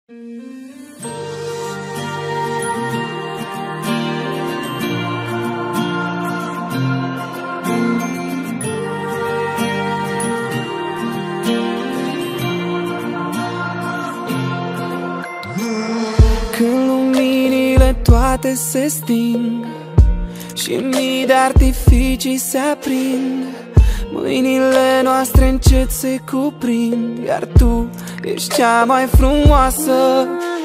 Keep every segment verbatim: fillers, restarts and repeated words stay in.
Când luminile toate se sting și mii de artificii se aprind, mâinile noastre încet se cuprind, iar tu ești cea mai frumoasă.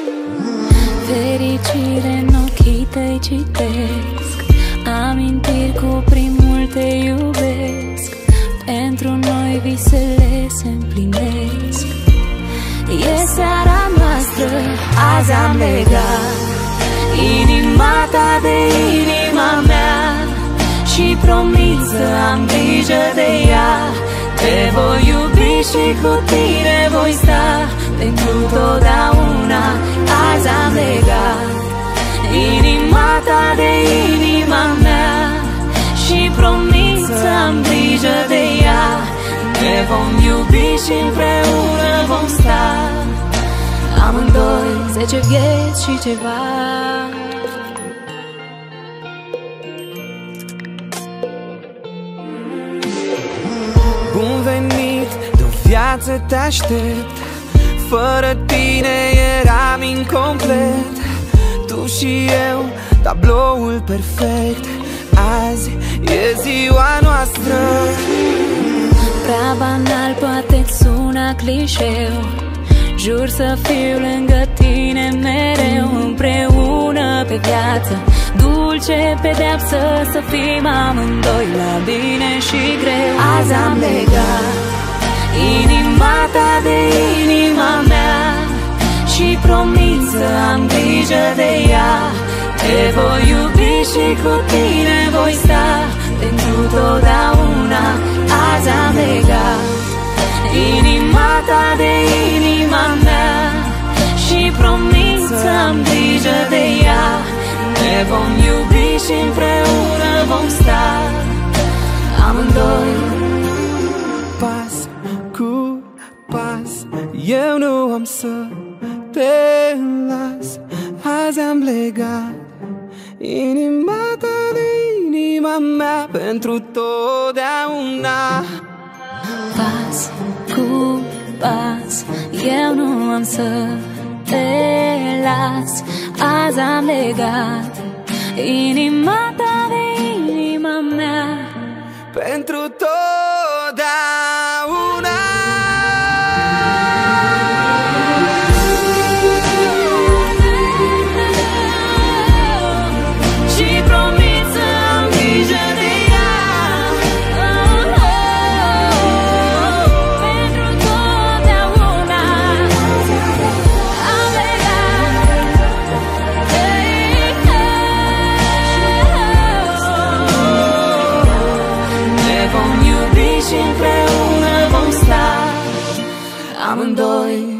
Fericire în ochii tăi citesc, amintiri cu primul te iubesc. Pentru noi visele se împlinesc. E seara noastră, azi am legat inima ta de inima mea și promit să am grijă de ea. Te voi iubi și cu tine voi sta pentru totdeauna. Azi am legat inima ta de inima mea și promit să am grijă de ea. Ne vom iubi și împreună vom sta, amândoi zece vieți și ceva. Bun venit, de-o viață te aștept. Fără tine eram incomplet. Tu și eu, tabloul perfect. Azi e ziua noastră. Prea banal, poate-ți suna clișeu. Jur să fiu lângă tine mereu, împreună pe viață. Dulce pedeapsă să fim amândoi, la bine și greu. Azi am legat inima ta de inima mea și promit să am grijă de ea. Te voi iubi și cu tine voi sta pentru totdeauna. Azi am legat inima ta de inima mea și promit să am grijă de ea. Ne vom iubi și împreună vom sta, amândoi pas cu pas. Eu nu am să te las. Azi am legat inima ta de inima mea pentru totdeauna. Pas cu pas, eu nu am să te las. Azi am legat inima ta de inima mea pentru totdeauna. și împreună vom sta, amândoi